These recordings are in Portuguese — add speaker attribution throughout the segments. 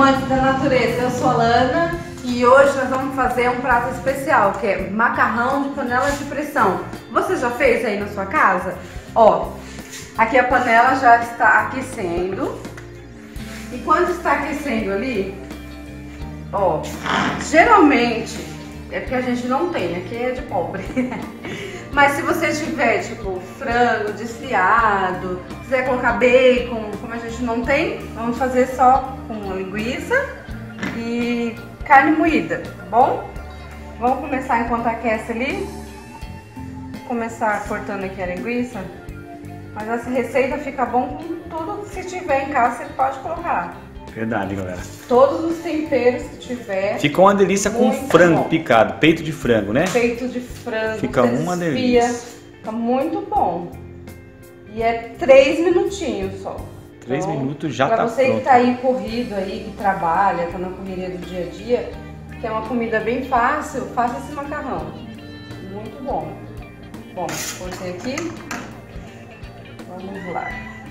Speaker 1: amantes da natureza, eu sou a Lana e hoje nós vamos fazer um prato especial, que é macarrão de panela de pressão. Você já fez aí na sua casa? Ó, aqui a panela já está aquecendo. E quando está aquecendo ali, ó, geralmente, é porque a gente não tem, aqui é de pobre. Mas se você tiver, tipo, frango desfiado, quiser colocar bacon, como a gente não tem, vamos fazer só com linguiça e carne moída, tá bom? Vamos começar enquanto aquece ali. Vou começar cortando aqui a linguiça. Mas essa receita fica bom com tudo que você tiver em casa, você pode colocar.
Speaker 2: Verdade, galera.
Speaker 1: Todos os temperos que tiver.
Speaker 2: Fica uma delícia com frango picado, peito de frango, né?
Speaker 1: Peito de frango.
Speaker 2: Fica uma delícia.
Speaker 1: Fica muito bom. E é 3 minutinhos só.
Speaker 2: 3
Speaker 1: então,
Speaker 2: minutos já tá pronto.
Speaker 1: Pra você que tá aí corrido aí, que trabalha, tá na correria do dia a dia, que é uma comida bem fácil, faça esse macarrão. Muito bom. Bom, cortei aqui. Vamos lá.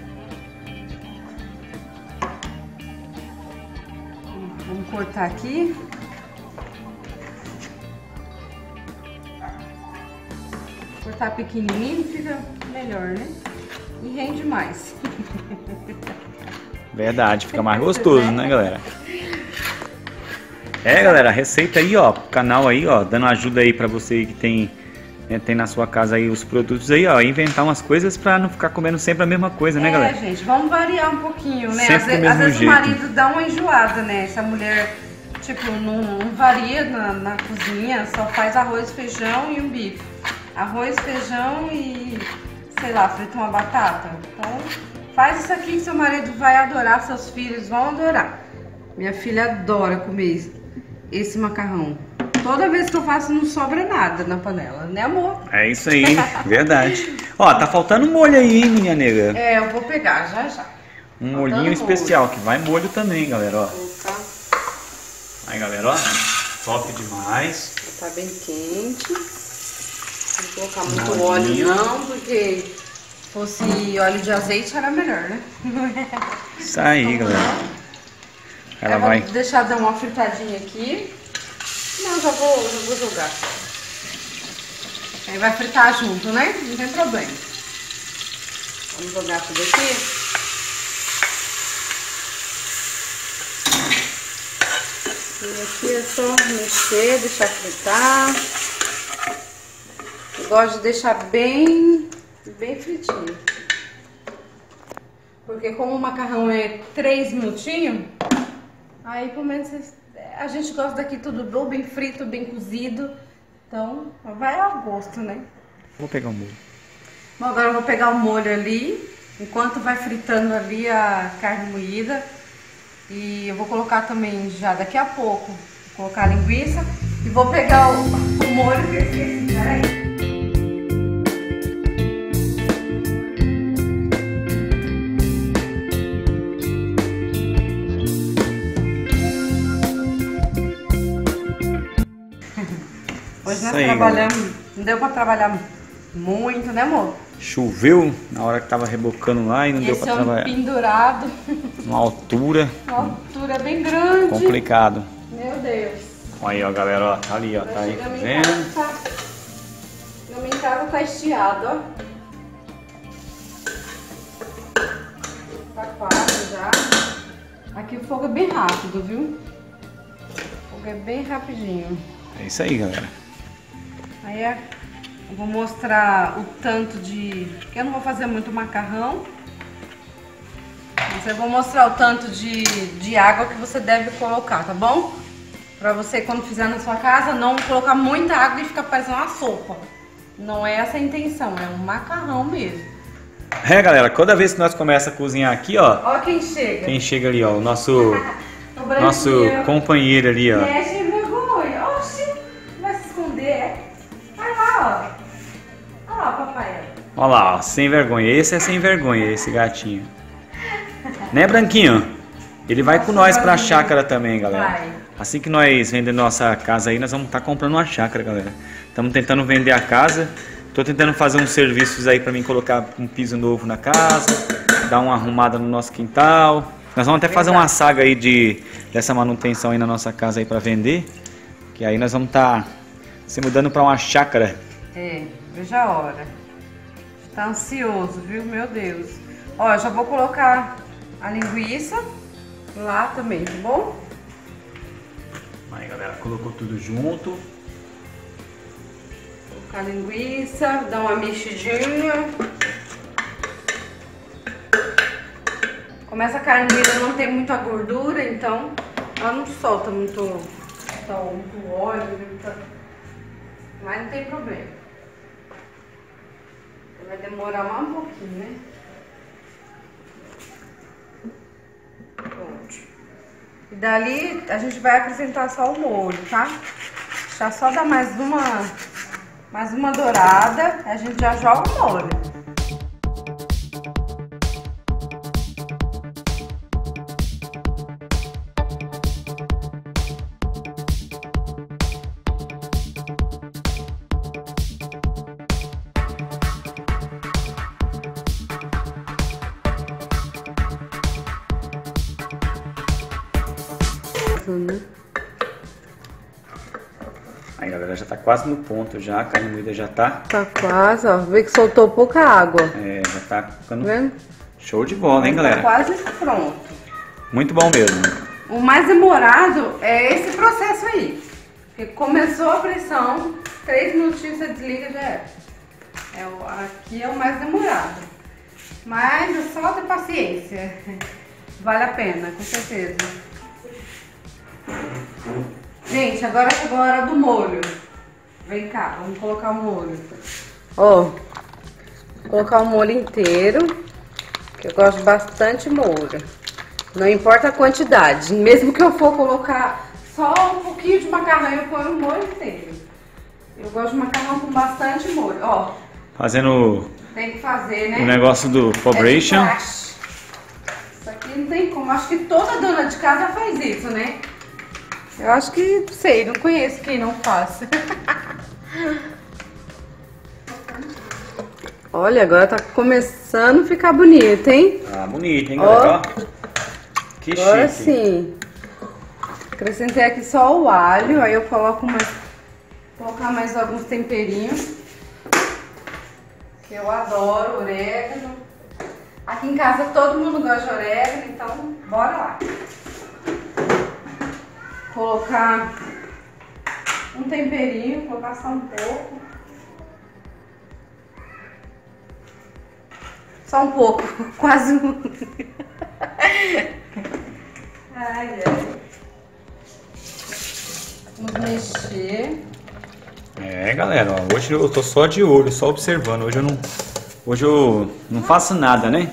Speaker 1: Vamos cortar aqui. Cortar pequenininho fica melhor, né? E rende mais.
Speaker 2: Verdade, fica mais gostoso, né, galera? É, galera, a receita aí, ó, canal aí, ó, dando ajuda aí pra você que tem na sua casa aí os produtos aí, ó, inventar umas coisas pra não ficar comendo sempre a mesma coisa, né, galera?
Speaker 1: É, gente, vamos variar um pouquinho, né?
Speaker 2: Sempre
Speaker 1: Às vezes
Speaker 2: jeito.
Speaker 1: O marido dá uma enjoada, né? Se a mulher, tipo, não varia na cozinha, só faz arroz, feijão e um bife. Arroz, feijão e, sei lá, frita uma batata. Então, faz isso aqui que seu marido vai adorar, seus filhos vão adorar. Minha filha adora comer esse macarrão. Toda vez que eu faço não sobra nada na panela, né, amor? É
Speaker 2: isso aí, verdade. Ó, tá faltando molho aí, hein, minha nega?
Speaker 1: É, eu vou pegar já já.
Speaker 2: Um molhinho especial, que vai molho também, galera, ó. Aí, galera, ó, top demais.
Speaker 1: Tá bem quente. Não vou colocar muito óleo não, porque se fosse óleo de azeite era melhor, né?
Speaker 2: Isso aí, galera. Ela
Speaker 1: vai...
Speaker 2: Vou
Speaker 1: deixar dar uma fritadinha aqui. Não, já vou jogar. Aí vai fritar junto, né? Não tem problema. Vamos jogar tudo aqui. E aqui é só mexer, deixar fritar. Eu gosto de deixar bem fritinho. Porque como o macarrão é 3 minutinhos, aí pelo menos a gente gosta daqui tudo bem frito, bem cozido. Então vai ao gosto, né?
Speaker 2: Vou pegar o molho.
Speaker 1: Bom, agora eu vou pegar o molho ali, enquanto vai fritando ali a carne moída. E eu vou colocar também já daqui a pouco, vou colocar a linguiça. E vou pegar o molho que eu esqueci, peraí. Hoje nós trabalhamos, não deu pra trabalhar muito, né, amor?
Speaker 2: Choveu na hora que tava rebocando lá e não deu pra trabalhar.
Speaker 1: Pendurado.
Speaker 2: Uma altura.
Speaker 1: Uma altura bem grande.
Speaker 2: Complicado.
Speaker 1: Meu Deus.
Speaker 2: Olha aí, ó, galera, ó, tá ali, ó, tá aí, tá vendo?
Speaker 1: Na minha casa tá estiado, ó. Tá quase já. Aqui o fogo é bem rápido, viu? O fogo é bem rapidinho.
Speaker 2: É isso aí, galera.
Speaker 1: Aí eu vou mostrar o tanto de... Eu não vou fazer muito macarrão. Mas eu vou mostrar o tanto de água que você deve colocar, tá bom? Pra você, quando fizer na sua casa, não colocar muita água e ficar parecendo uma sopa. Não é essa a intenção, é um macarrão mesmo.
Speaker 2: É, galera, toda vez que nós começamos a cozinhar aqui, ó...
Speaker 1: Ó quem chega.
Speaker 2: Quem chega ali, ó, o nosso companheiro ali, ó.
Speaker 1: Olha lá, papai.
Speaker 2: Olha lá, ó, sem vergonha. Esse é sem vergonha, esse gatinho. Né, Branquinho? Ele vai com nós pra chácara também, galera.
Speaker 1: Vai.
Speaker 2: Assim que nós vendemos nossa casa aí, nós vamos estar comprando uma chácara, galera. Estamos tentando vender a casa. Tô tentando fazer uns serviços aí pra mim colocar um piso novo na casa, dar uma arrumada no nosso quintal. Nós vamos até fazer uma saga aí dessa manutenção aí na nossa casa aí pra vender. Que aí nós vamos estar se mudando pra uma chácara.
Speaker 1: É, veja a hora. Tá ansioso, viu? Meu Deus. Ó, já vou colocar a linguiça lá também, tá bom?
Speaker 2: Aí, galera, colocou tudo junto.
Speaker 1: Colocar a linguiça, dar uma mexidinha. Como essa carne moída não tem muita gordura, então ela não solta muito óleo, mas não tem problema. Vai demorar mais um pouquinho, né? Pronto. E dali a gente vai acrescentar só o molho, tá? Já só dá mais uma dourada, a gente já joga o molho.
Speaker 2: Aí, galera, já tá quase no ponto já, a carne moída já tá.
Speaker 1: Tá quase, ó. Vê que soltou pouca água.
Speaker 2: É, já tá ficando
Speaker 1: Tá vendo?
Speaker 2: show de bola, hein, galera?
Speaker 1: Tá quase pronto.
Speaker 2: Muito bom mesmo.
Speaker 1: O mais demorado é esse processo aí. Porque começou a pressão, 3 minutinhos você desliga, já é. Aqui é o mais demorado. Mas é só ter paciência. Vale a pena, com certeza. Gente, agora chegou a hora do molho. Vem cá, vamos colocar o molho. Ó, vou colocar o molho inteiro, que eu gosto bastante de molho. Não importa a quantidade, mesmo que eu for colocar só um pouquinho de macarrão, eu ponho o molho inteiro. Eu gosto de macarrão com bastante molho, ó.
Speaker 2: Fazendo
Speaker 1: Tem que fazer, né?
Speaker 2: o negócio do Pobration.
Speaker 1: Isso aqui não tem como, acho que toda dona de casa faz isso, né? Eu acho que, sei, não conheço quem não faz. Olha, agora tá começando a ficar bonito, hein?
Speaker 2: Ah, bonito, hein, galera? Ó, que
Speaker 1: agora
Speaker 2: chique.
Speaker 1: sim. Acrescentei aqui só o alho, aí eu coloco colocar mais alguns temperinhos. Que eu adoro orégano. Aqui em casa todo mundo gosta de orégano, então bora lá. Colocar um temperinho, colocar só um pouco. Só um pouco, quase um. Ai, ai. Vamos mexer.
Speaker 2: É, galera, ó, hoje eu tô só de olho, só observando. Hoje eu não faço nada, né?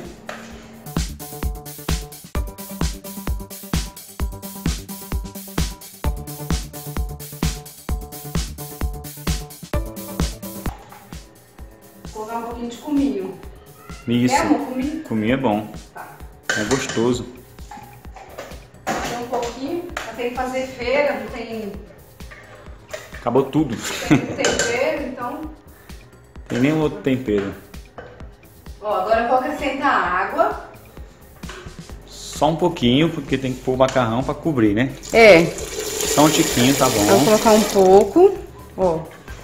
Speaker 1: Vou colocar um pouquinho de cominho.
Speaker 2: Isso.
Speaker 1: Quer, amor, cominho?
Speaker 2: Cominho é bom.
Speaker 1: Tá.
Speaker 2: É gostoso.
Speaker 1: Tem um pouquinho, eu tenho que fazer feira, não tem
Speaker 2: Acabou tudo.
Speaker 1: tempero, então.
Speaker 2: Tem nenhum outro tempero.
Speaker 1: Ó, agora eu vou acrescentar água.
Speaker 2: Só um pouquinho, porque tem que pôr o macarrão pra cobrir, né?
Speaker 1: É.
Speaker 2: Só um tiquinho, tá
Speaker 1: Vou
Speaker 2: bom.
Speaker 1: colocar um pouco. Ó.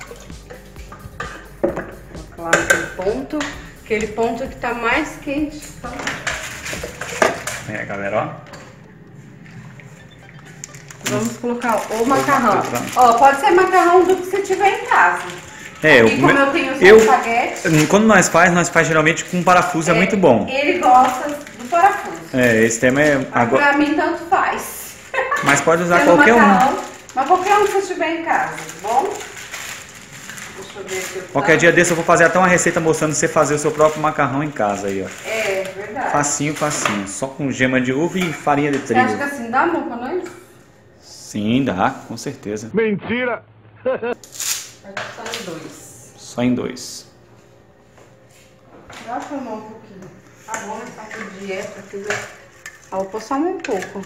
Speaker 1: Colocar lá naquele ponto. Aquele ponto que tá mais quente. Tá?
Speaker 2: É, galera, ó.
Speaker 1: Vamos colocar o macarrão. Ó, pode ser macarrão do que você tiver em casa.
Speaker 2: É,
Speaker 1: Aqui, como eu tenho só espaguete.
Speaker 2: Quando nós faz geralmente com parafuso, é muito bom.
Speaker 1: Ele gosta do parafuso.
Speaker 2: É, esse tema é
Speaker 1: Mas
Speaker 2: agora.
Speaker 1: pra mim tanto faz.
Speaker 2: Mas pode usar
Speaker 1: Sendo
Speaker 2: qualquer
Speaker 1: macarrão,
Speaker 2: um.
Speaker 1: Mas qualquer um que você tiver em casa, tá bom? Deixa eu ver aqui.
Speaker 2: Qualquer dia desse eu vou fazer até uma receita mostrando você fazer o seu próprio macarrão em casa aí, ó.
Speaker 1: É, verdade.
Speaker 2: Facinho, facinho. Só com gema de uva e farinha de
Speaker 1: Você acha que
Speaker 2: trigo.
Speaker 1: assim dá bom pra nós?
Speaker 2: Sim, dá, com certeza.
Speaker 3: Mentira!
Speaker 1: Só em 2.
Speaker 2: Só em 2.
Speaker 1: Dá pra mão um pouquinho. Tá bom, mas tá com dieta, tudo. Ó, vou pôr só um pouco.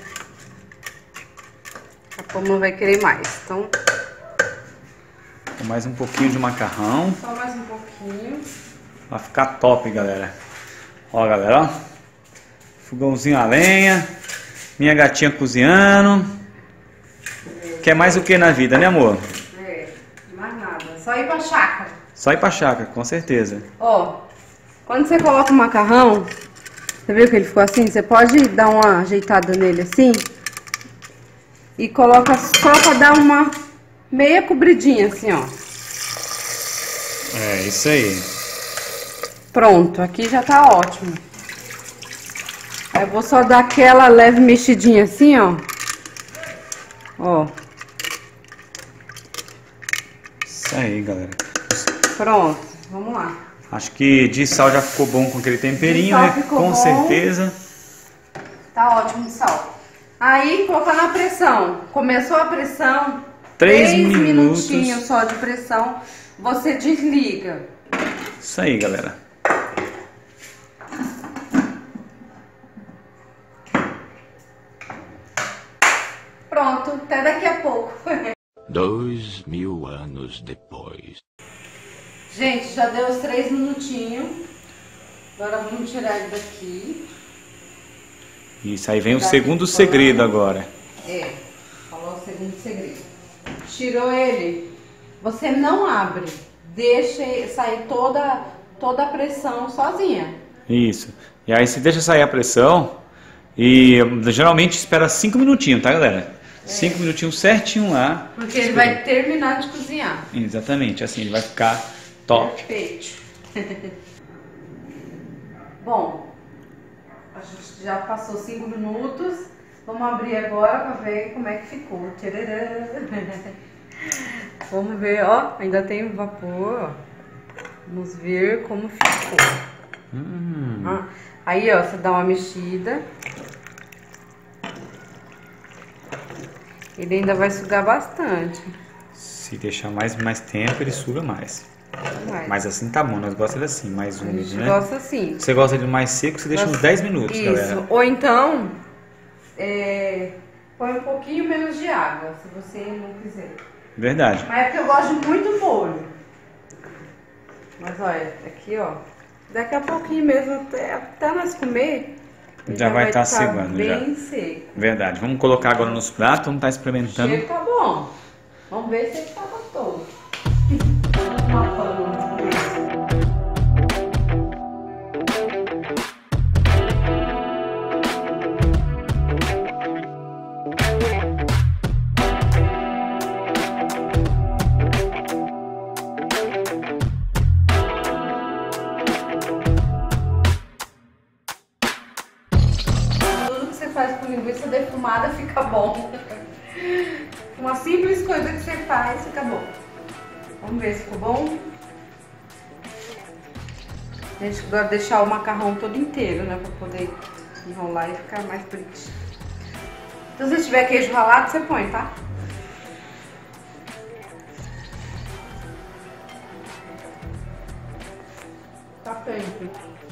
Speaker 1: A Poma vai querer mais, então
Speaker 2: Com mais um pouquinho de macarrão.
Speaker 1: só mais um pouquinho.
Speaker 2: Vai ficar top, galera. Ó, galera, ó. Fogãozinho a lenha. Minha gatinha cozinhando. Quer mais o que na vida, né, amor?
Speaker 1: Mais nada. Só ir pra chácara.
Speaker 2: Só ir pra chácara, com certeza.
Speaker 1: Ó, quando você coloca o macarrão, você viu que ele ficou assim? Você pode dar uma ajeitada nele assim. E coloca só pra dar uma meia cobridinha assim, ó.
Speaker 2: É, isso aí.
Speaker 1: Pronto, aqui já tá ótimo. Aí eu vou só dar aquela leve mexidinha assim, ó. Ó.
Speaker 2: Isso aí, galera.
Speaker 1: Pronto, vamos lá.
Speaker 2: Acho que de sal já ficou bom com aquele temperinho,
Speaker 1: De sal
Speaker 2: né?
Speaker 1: ficou
Speaker 2: Com
Speaker 1: bom.
Speaker 2: certeza.
Speaker 1: Tá ótimo o sal. Aí, colocar na pressão. Começou a pressão.
Speaker 2: 3
Speaker 1: minutinhos
Speaker 2: minutos.
Speaker 1: só de pressão. Você desliga.
Speaker 2: Isso aí, galera.
Speaker 1: Pronto, até daqui a pouco.
Speaker 3: 2000 anos depois.
Speaker 1: Gente, já deu os 3 minutinhos. Agora vamos tirar ele daqui.
Speaker 2: Isso aí vem o segundo segredo agora.
Speaker 1: É, falou o segundo segredo. Tirou ele, você não abre. Deixa sair toda a pressão sozinha.
Speaker 2: Isso. E aí você deixa sair a pressão e geralmente espera 5 minutinhos, tá, galera? 5 minutinhos certinho lá.
Speaker 1: Porque ele vai terminar de cozinhar.
Speaker 2: Exatamente, assim ele vai ficar top.
Speaker 1: Perfeito. Bom, a gente já passou 5 minutos. Vamos abrir agora para ver como é que ficou. Tcharam. Vamos ver, ó, ainda tem vapor, ó. Vamos ver como ficou. Ah, aí, ó, você dá uma mexida. Ele ainda vai sugar bastante.
Speaker 2: Se deixar mais tempo, ele suga mais. Mas assim tá bom, nós gostamos assim, mais
Speaker 1: A
Speaker 2: úmido,
Speaker 1: gente
Speaker 2: né?
Speaker 1: gosta assim.
Speaker 2: Você gosta de mais seco, você deixa uns 10 minutos,
Speaker 1: Isso.
Speaker 2: galera.
Speaker 1: Ou então, põe um pouquinho menos de água, se você não quiser.
Speaker 2: Verdade.
Speaker 1: Mas é porque eu gosto de muito molho. Mas olha, aqui ó, daqui a pouquinho mesmo, até nós comer, ele
Speaker 2: Já vai estar
Speaker 1: ficar
Speaker 2: segando,
Speaker 1: bem seco.
Speaker 2: Verdade. Vamos colocar agora nos pratos, vamos estar
Speaker 1: O
Speaker 2: experimentando.
Speaker 1: cheiro tá bom. Vamos ver se ele tá gostoso. Uma panela. Faz com linguiça defumada fica bom. Uma simples coisa que você faz fica bom. Vamos ver se ficou bom. A gente gosta de deixar o macarrão todo inteiro, né? Pra poder enrolar e ficar mais bonitinho. Então, se tiver queijo ralado, você põe, tá? Tá feito.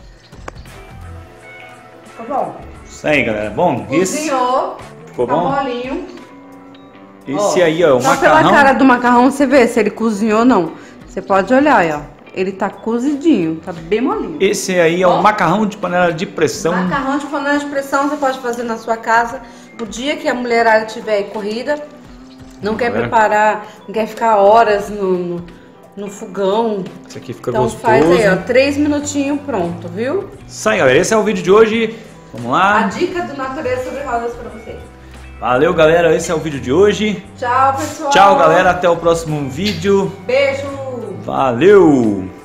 Speaker 1: Ficou bom.
Speaker 2: Isso aí, galera. Bom,
Speaker 1: Cozinhou,
Speaker 2: ficou
Speaker 1: tá
Speaker 2: bom?
Speaker 1: molinho.
Speaker 2: Esse aí, ó, o
Speaker 1: Só
Speaker 2: macarrão.
Speaker 1: pela cara do macarrão você vê se ele cozinhou ou não. Você pode olhar, ó. Ele tá cozidinho, tá bem molinho.
Speaker 2: Esse aí é o macarrão de panela de pressão.
Speaker 1: Macarrão de panela de pressão você pode fazer na sua casa. O dia que a mulherada tiver aí corrida, não quer preparar, não quer ficar horas no fogão.
Speaker 2: Esse aqui fica
Speaker 1: Então
Speaker 2: gostoso.
Speaker 1: faz aí, ó, 3 minutinhos pronto, viu?
Speaker 2: Isso aí, galera. Esse é o vídeo de hoje. Vamos
Speaker 1: A
Speaker 2: lá.
Speaker 1: dica do Natureza sobre Rosas pra vocês.
Speaker 2: Valeu, galera. Esse é o vídeo de hoje.
Speaker 1: Tchau, pessoal.
Speaker 2: Tchau, galera. Até o próximo vídeo.
Speaker 1: Beijo.
Speaker 2: Valeu!